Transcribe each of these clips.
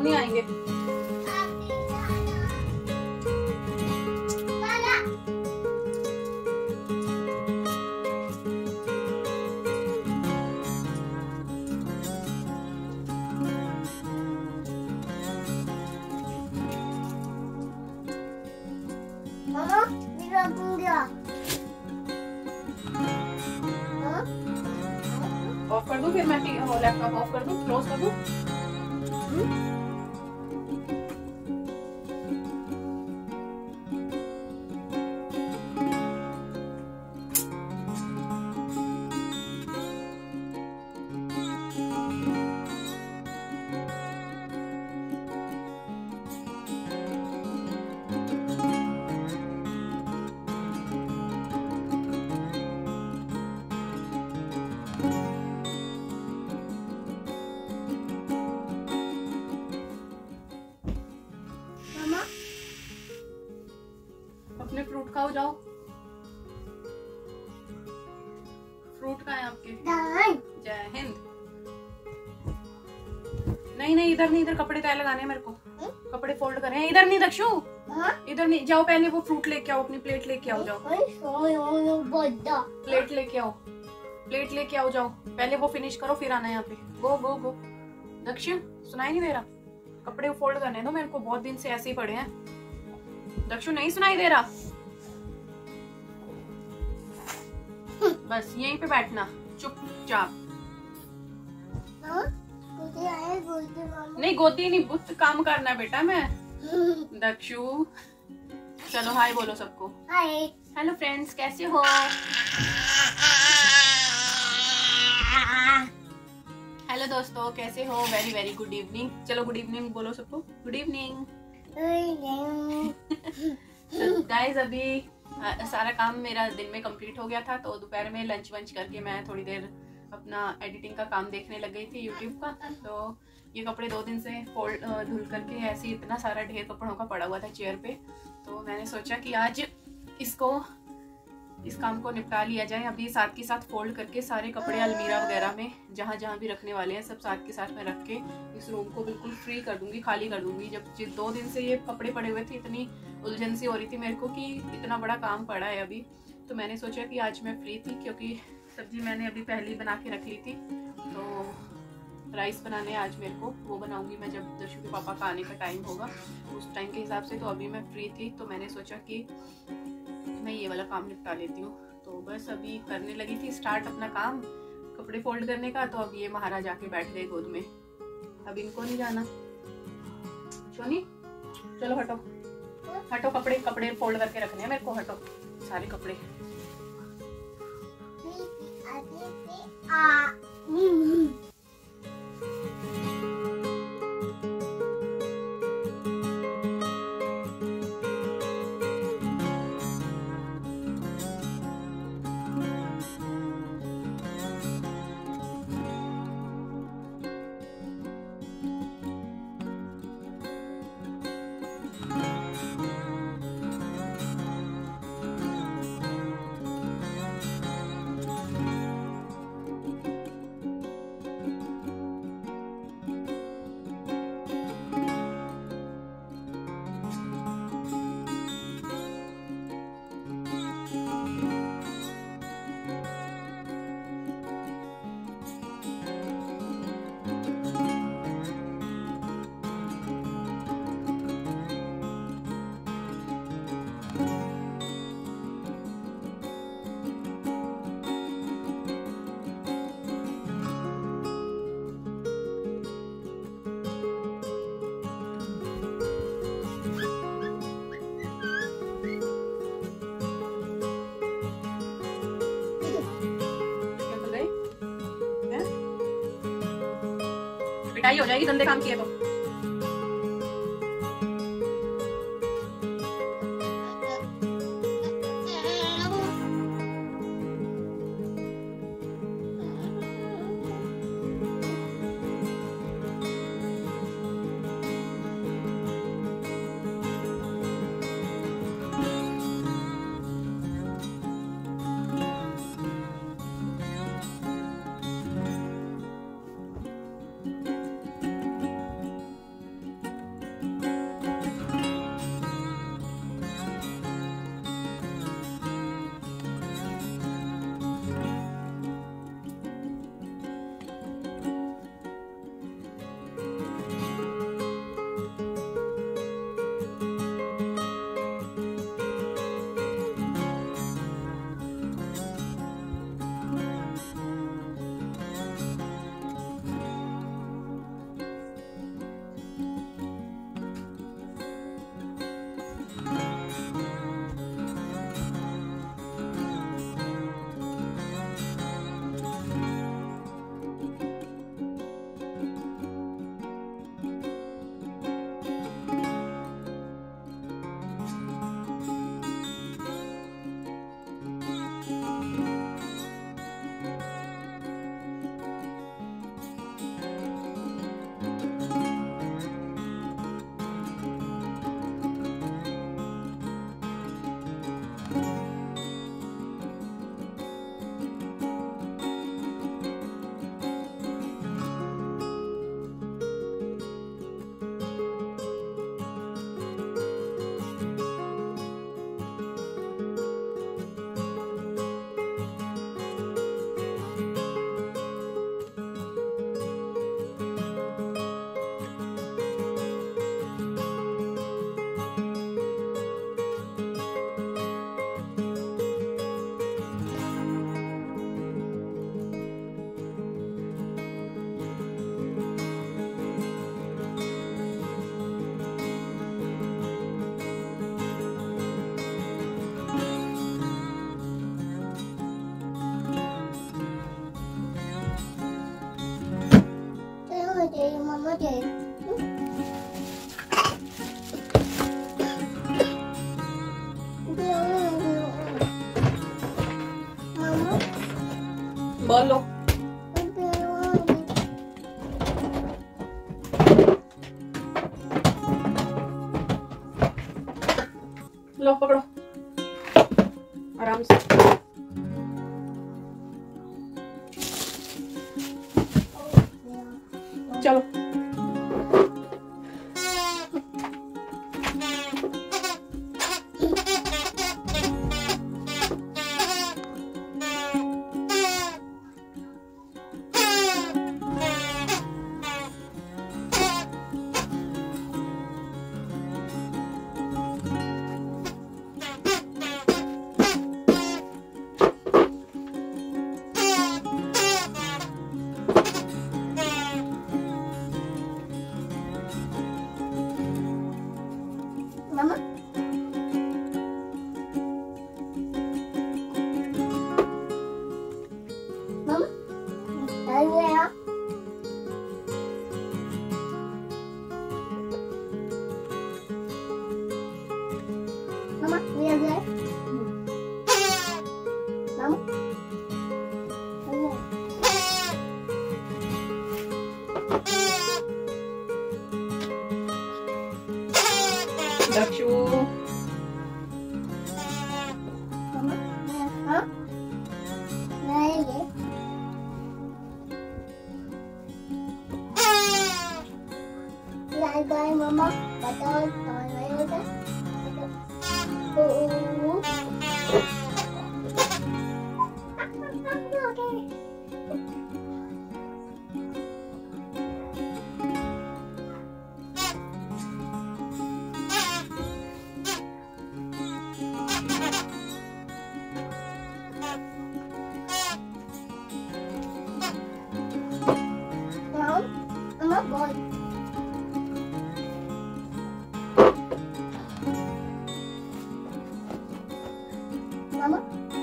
हम नहीं आएंगे। ऑफ कर दूं फिर मैं लैपटॉप ऑफ कर दूं, क्लोज कर दूं। अपने फ्रूट खाओ, जाओ। फ्रूट कहाँ है आपके? जय हिंद। नहीं नहीं, इधर नहीं, इधर कपड़े तय लगाने हैं मेरे को। कपड़े फोल्ड करे हैं। इधर नहीं दक्षु, इधर नहीं। जाओ पहले वो फ्रूट लेके आओ, अपनी प्लेट लेके आओ, जाओ। प्लेट लेके आओ, प्लेट लेके आओ, जाओ। पहले वो फिनिश करो फिर आना यहाँ पे। गो गो गो। दक्षु सुनाई नहीं दे रहा? कपड़े फोल्ड करने दो मेरे को, बहुत दिन से ऐसे ही पड़े हैं। दक्षु नहीं सुनाई दे रहा? बस यहीं पे बैठना चुपचाप। नहीं गोदी नहीं, बुत काम करना है बेटा मैं। दक्षु चलो हाय बोलो सबको। हाय। हेलो फ्रेंड्स, कैसे हो? हेलो दोस्तों, कैसे हो? Very very good evening. चलो गुड इवनिंग बोलो सबको। Good evening. गाइस अभी सारा काम मेरा दिन में कंप्लीट हो गया था, तो दोपहर में लंच वंच करके मैं थोड़ी देर अपना एडिटिंग का काम देखने लग गई थी यूट्यूब का। तो ये कपड़े 2 दिन से धुल करके ऐसे इतना सारा ढेर कपड़ों का पड़ा हुआ था चेयर पे, तो मैंने सोचा कि आज इस काम को निपटा लिया जाए। अभी साथ के साथ फोल्ड करके सारे कपड़े अलमीरा वगैरह में जहाँ जहाँ भी रखने वाले हैं सब साथ के साथ में रख के इस रूम को बिल्कुल फ्री कर दूंगी, खाली कर दूंगी। जब 2 दिन से ये कपड़े पड़े हुए थे, इतनी उलझन सी हो रही थी मेरे को कि इतना बड़ा काम पड़ा है अभी। तो मैंने सोचा कि आज मैं फ्री थी, क्योंकि सब्जी मैंने अभी पहले ही बना के रख ली थी। तो राइस बनाने आज मेरे को, वो बनाऊंगी मैं जब दर्शु के पापा का आने का टाइम होगा उस टाइम के हिसाब से। तो अभी मैं फ्री थी तो मैंने सोचा कि मैं ये वाला काम निपटा लेती हूँ। तो बस अभी करने लगी थी स्टार्ट अपना काम कपड़े फोल्ड करने का। तो अब ये महाराज आके बैठ गए गोद में, अब इनको नहीं जाना। सोनी चलो हटो हटो, कपड़े फोल्ड करके रखने हैं मेरे को। हटो सारे कपड़े। पिटाई हो जाएगी गंदे काम किए तो। मम्मा दे। बोलो। लो पकड़ो आराम से। चलो मम्मा मम्मा ये ले। दक्षु मम्मा हाँ नहीं ये लाइक गाइस मम्मा बताओ नहीं होता। Mama boy. Mama.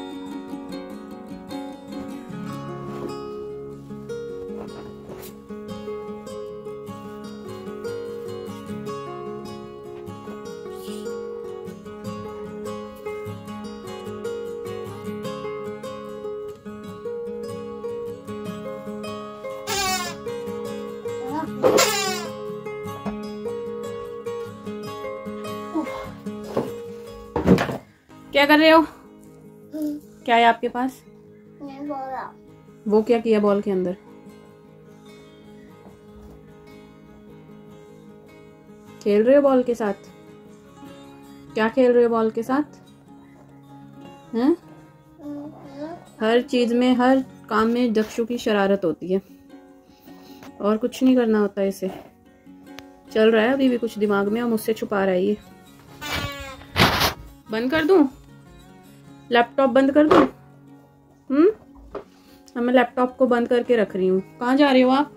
क्या कर रहे हो? क्या है आपके पास? नहीं बोला। वो क्या किया बॉल के अंदर? खेल रहे हो बॉल के साथ? क्या खेल रहे हो बॉल के साथ? हैं? हर चीज में, हर काम में दक्षु की शरारत होती है और कुछ नहीं करना होता इसे। चल रहा है अभी भी कुछ दिमाग में और मुझसे छुपा रहा है ये। बंद कर दूं? लैपटॉप बंद कर दूं? मैं लैपटॉप को बंद करके रख रही हूँ। कहाँ जा रहे हो आप?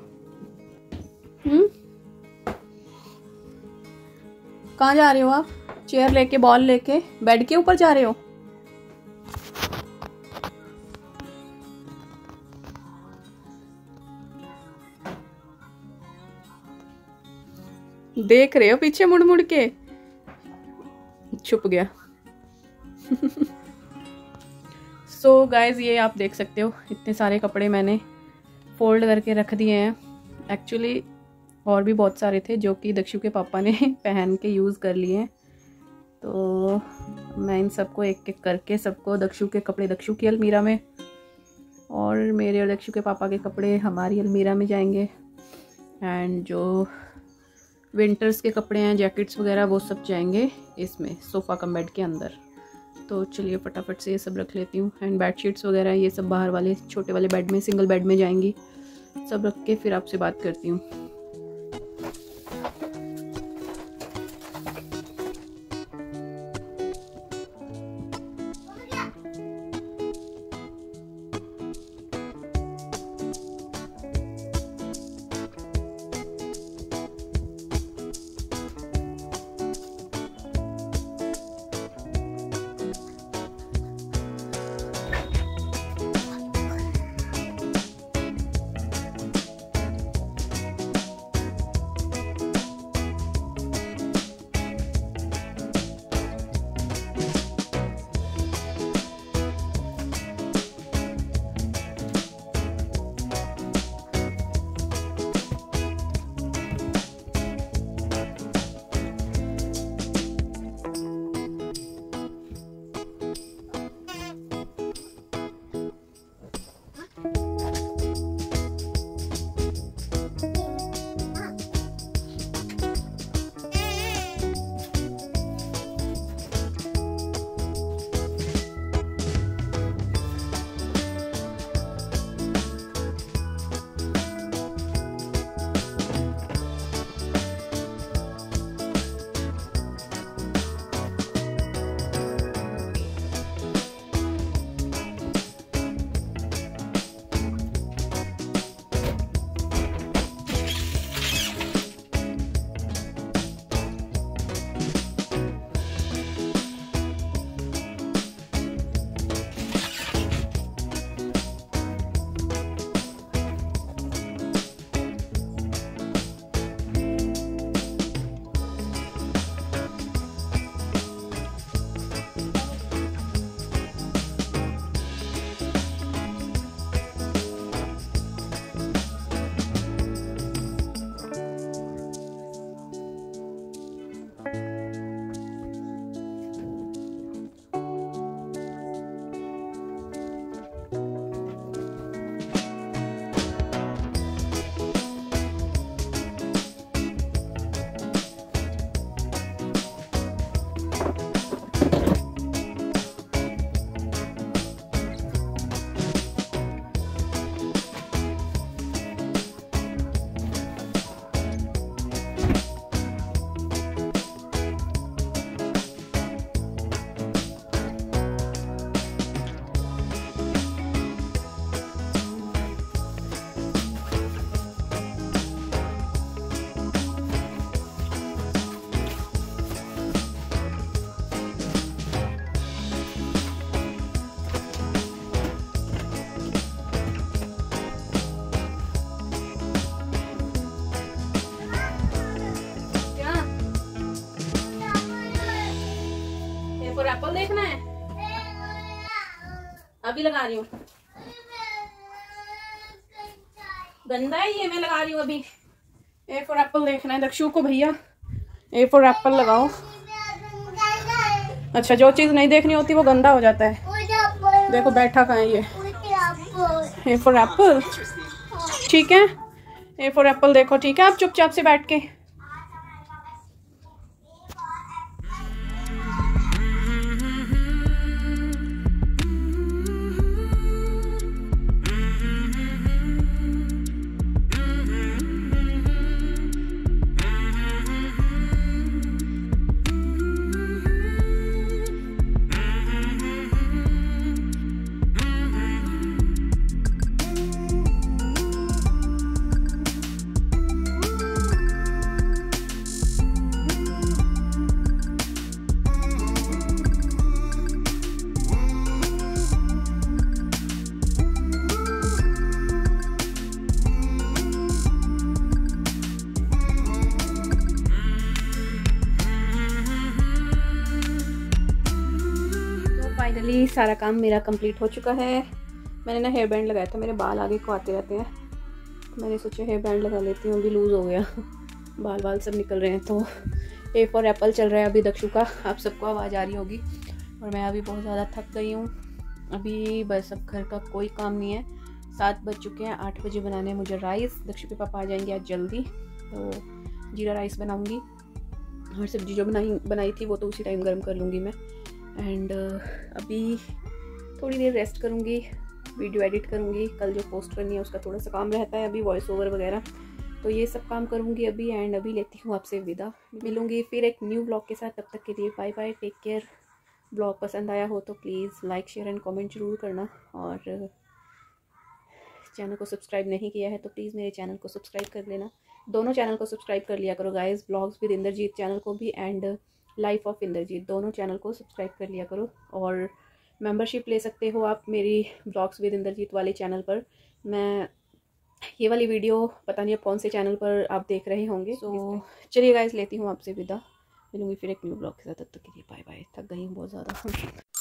कहाँ जा रहे हो आप? चेयर लेके, बॉल लेके बेड के ऊपर जा रहे हो? देख रहे हो पीछे मुड़ मुड़ के? छुप गया। सो गाइज ये आप देख सकते हो इतने सारे कपड़े मैंने फोल्ड करके रख दिए हैं। एक्चुअली और भी बहुत सारे थे जो कि दक्षु के पापा ने पहन के यूज़ कर लिए हैं, तो मैं इन सबको एक एक करके सबको, दक्षु के कपड़े दक्षु की अलमीरा में और मेरे और दक्षु के पापा के कपड़े हमारी अलमीरा में जाएंगे, एंड जो विंटर्स के कपड़े हैं, जैकेट्स वगैरह, वो सब जाएंगे इसमें सोफ़ा कम बेड के अंदर। तो चलिए फटाफट से ये सब रख लेती हूँ, एंड बेडशीट्स वगैरह ये सब बाहर वाले छोटे वाले बेड में, सिंगल बेड में जाएंगी। सब रख के फिर आपसे बात करती हूँ। अभी लगा रही हूँ, गंदा है ये, मैं लगा रही हूँ अभी। ए फॉर एप्पल देखना है दक्षु को भैया, ए फॉर एप्पल लगाओ। अच्छा, जो चीज़ नहीं देखनी होती वो गंदा हो जाता है। देखो बैठा कहाँ है ये, ए फॉर एप्पल। ठीक है, ए फॉर एप्पल देखो, ठीक है, आप चुपचाप से बैठ के। फाइनली सारा काम मेरा कंप्लीट हो चुका है। मैंने ना हेयर बैंड लगाया था, मेरे बाल आगे को आते रहते हैं, मैंने सोचा हेयर बैंड लगा लेती हूँ, अभी लूज़ हो गया बाल सब निकल रहे हैं। तो ए फॉर एप्पल चल रहा है अभी दक्षु का, आप सबको आवाज़ आ रही होगी। और मैं अभी बहुत ज़्यादा थक गई हूँ, अभी बस अब घर का कोई काम नहीं है। 7 बज चुके हैं, 8 बजे बनाने हैं मुझे राइस। दक्षु के पापा आ जाएंगे आज जल्दी, तो जीरा राइस बनाऊँगी, और सब्ज़ी जो बनाई थी वो तो उसी टाइम गर्म कर लूँगी मैं। एंड अभी थोड़ी देर रेस्ट करूँगी, वीडियो एडिट करूँगी, कल जो पोस्ट करनी है उसका थोड़ा सा काम रहता है अभी, वॉइस ओवर वगैरह, तो ये सब काम करूँगी अभी। एंड अभी लेती हूँ आपसे विदा, मिलूँगी फिर एक न्यू व्लॉग के साथ। तब तक के लिए bye bye, take care. Vlog पसंद आया हो तो please like share and comment जरूर करना, और चैनल को सब्सक्राइब नहीं किया है तो प्लीज़ मेरे चैनल को सब्सक्राइब कर लेना। दोनों चैनल को सब्सक्राइब कर लिया करो guys, blogs with Indrajeet channel को भी एंड लाइफ ऑफ इंद्रजीत, दोनों चैनल को सब्सक्राइब कर लिया करो। और मेंबरशिप ले सकते हो आप मेरी ब्लॉग्स विद इंद्रजीत वाले चैनल पर। मैं ये वाली वीडियो पता नहीं अब कौन से चैनल पर आप देख रहे होंगे। तो चलिए गाइस, लेती हूँ आपसे विदा, मिलूँगी फिर एक न्यू ब्लॉग के साथ। तब तक के लिए बाय बाय, थक गई हूँ बहुत ज़्यादा।